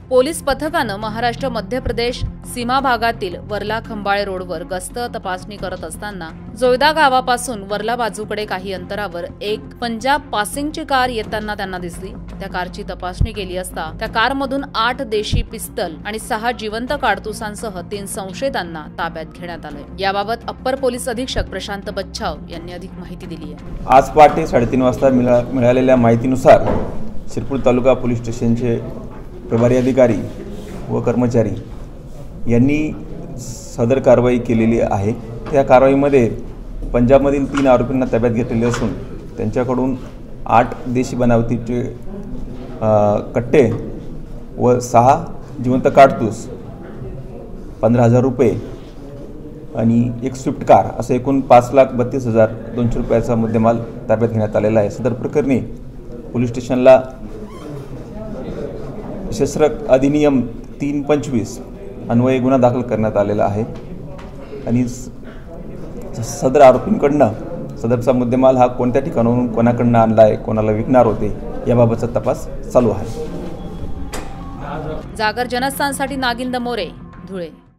Police पथकानं महाराष्ट्र मध्य प्रदेश सीमा भागातील World Khambale रोडवर गस्त तपासणी करत असताना जोयदा गावापासून वर्ला बाजूकडे काही अंतरावर एक पंजाब पासिंगची कार येताना त्यांना दिसली। त्या कारची तपासणी केली असता त्या कारमधून 8 देशी पिस्तल आणि 6 जिवंत काडतुसांसह 3 संशयितांना ताब्यात घेण्यात आले। याबाबत अप्पर पोलीस अधीक्षक प्रशांत बच्छाव यांनी अधिक माहिती दिली आहे। आज पहाटे 3:30 वाजता मिळालेल्या माहितीनुसार शिरपूर तालुका पोलीस स्टेशनचे प्रभारी अधिकारी व कर्मचारी यांनी सदर कारवाई केलेली आहे। त्या कारवाईमध्ये पंजाबमधील 3 आरोपींना ताब्यात घेतलेले असून त्यांच्याकडून 8 देशी बनावटीचे कट्टे व 6 जिवंत काडतूस 15,000 रुपये आणि एक स्विफ्ट कार असं एकूण 5,32,200 रुपयाचा मुद्देमाल ताब्यात घेण्यात आलेला आहे। सदर प्रकरणी पोलीस स्टेशनला सशस्त्र अधिनियम 325 अन्वये गुन्हा दाखल करण्यात आलेला आहे आणि सदर आरोपींकडनं सदरचा मुद्देमाल हा कोणत्या ठिकाणाहून कोणाकडनं आणला आहे, कोणाला विकणार होते याबाबतचा तपास चालू आहे। जागर जनस्थानसाठी नागिंद मोरे, धुळे।